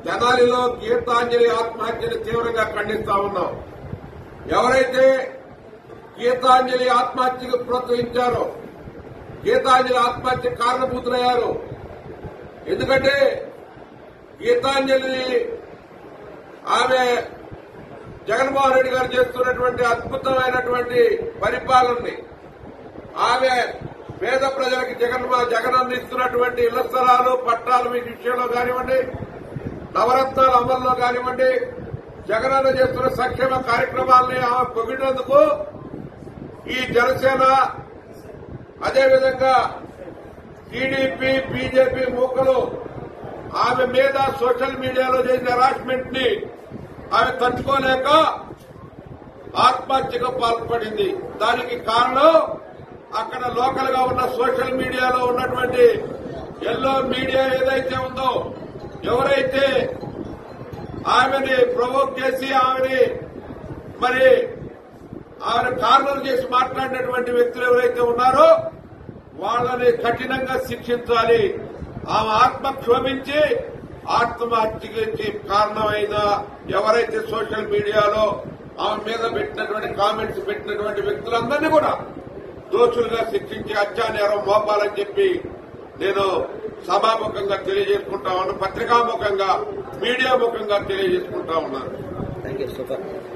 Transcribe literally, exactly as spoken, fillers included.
తెనాలిలో గీతాంజలి ఆత్మహత్యను తీవ్రంగా ఖండిస్తా ఉన్నాం. ఎవరైతే గీతాంజలి ఆత్మహత్యకు ప్రోత్సహించారో, గీతాంజలి ఆత్మహత్య కారణభూతులయ్యారు. ఎందుకంటే గీతాంజలి ఆమె జగన్మోహన్ రెడ్డి గారు చేస్తున్నటువంటి అద్భుతమైనటువంటి పరిపాలనని, ఆమె పేద ప్రజలకు జగన్ జగన్ అందిస్తున్నటువంటి ఇళ్ల స్థలాలు పట్టాలు విషయంలో కానివ్వండి, నవరత్నాల అమల్లో కానివ్వండి, జగనన్న చేస్తున్న సంక్షేమ కార్యక్రమాలని ఆమె పొగిడినందుకు ఈ జనసేన అదేవిధంగా టీడీపీ బీజేపీ మూకలు ఆమె మీద సోషల్ మీడియాలో చేసిన హెరాస్మెంట్ ని ఆమె తట్టుకోలేక ఆత్మహత్యకు పాల్పడింది. దానికి కారణం అక్కడ లోకల్ గా ఉన్న సోషల్ మీడియాలో ఉన్నటువంటి ఎల్లో మీడియా ఏదైతే ఉందో, ఎవరైతే ఆమెని ప్రవోక్ చేసి ఆమెని మరి ఆమెను కార్నర్ చేసి మాట్లాడినటువంటి వ్యక్తులు ఎవరైతే ఉన్నారో వాళ్ళని కఠినంగా శిక్షించాలి. ఆమె ఆత్మ క్షోభించి ఆత్మహత్యకి కారణమైన ఎవరైతే సోషల్ మీడియాలో ఆమె మీద పెట్టినటువంటి కామెంట్స్ పెట్టినటువంటి వ్యక్తులందరినీ కూడా దోషులుగా శిక్షించి హత్యా నేరం మోపాలని చెప్పి నేను సభాముఖంగా తెలియజేసుకుంటా ఉన్నాను. పత్రికాముఖంగా, మీడియా ముఖంగా తెలియజేసుకుంటా ఉన్నాను.